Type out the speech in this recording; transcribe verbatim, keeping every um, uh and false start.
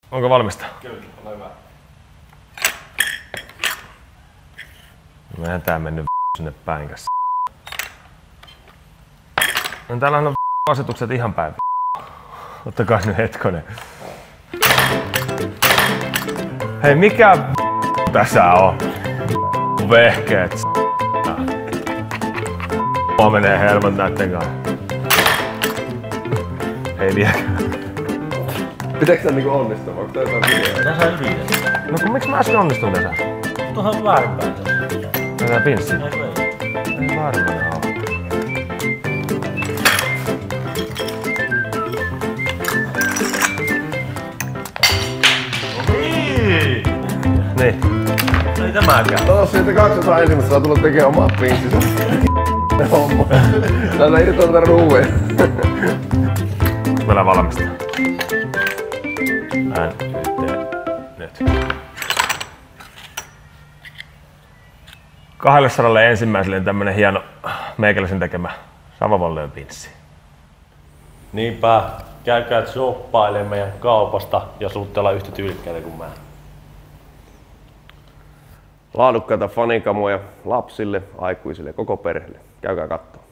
Onko valmista? Kyllä, ole hyvä. Eihän tää mennyt sinne päin käs. No täällähän on asetukset ihan päin. Ottakaa nyt hetkonen. Hei, mikä tässä on? Vehkeet. Mua menee helpot näitten kanssa. Ei vieläkään. Pitääkö tää niinku onnistua? Onko tää jotain videoa? Tässä on viides. No kun miksi mä äsken onnistuin tässä? Tuohon väärinpäin tässä. Tätä pinssi. Eikö ei? Ei varmaan oo. Niin! Niin. Ei tämäkään. No siitä kaksosaa ensimmäistä saa tulla tekemään omaa pinssissä. Homma. Täällä irtoilta ruueen. Meillä valmista. Ään yhteen. Nyt. kaksisataa ensimmäiselle tämmönen hieno meikäläisen tekemä Savonvalleon pinssi. Niinpä, käykää shoppailemaan meidän kaupasta ja suutte olla yhtä tyylikkäitä kuin mä. Laadukkaita fanikamoja lapsille, aikuisille, koko perheelle. Käykää kattoo.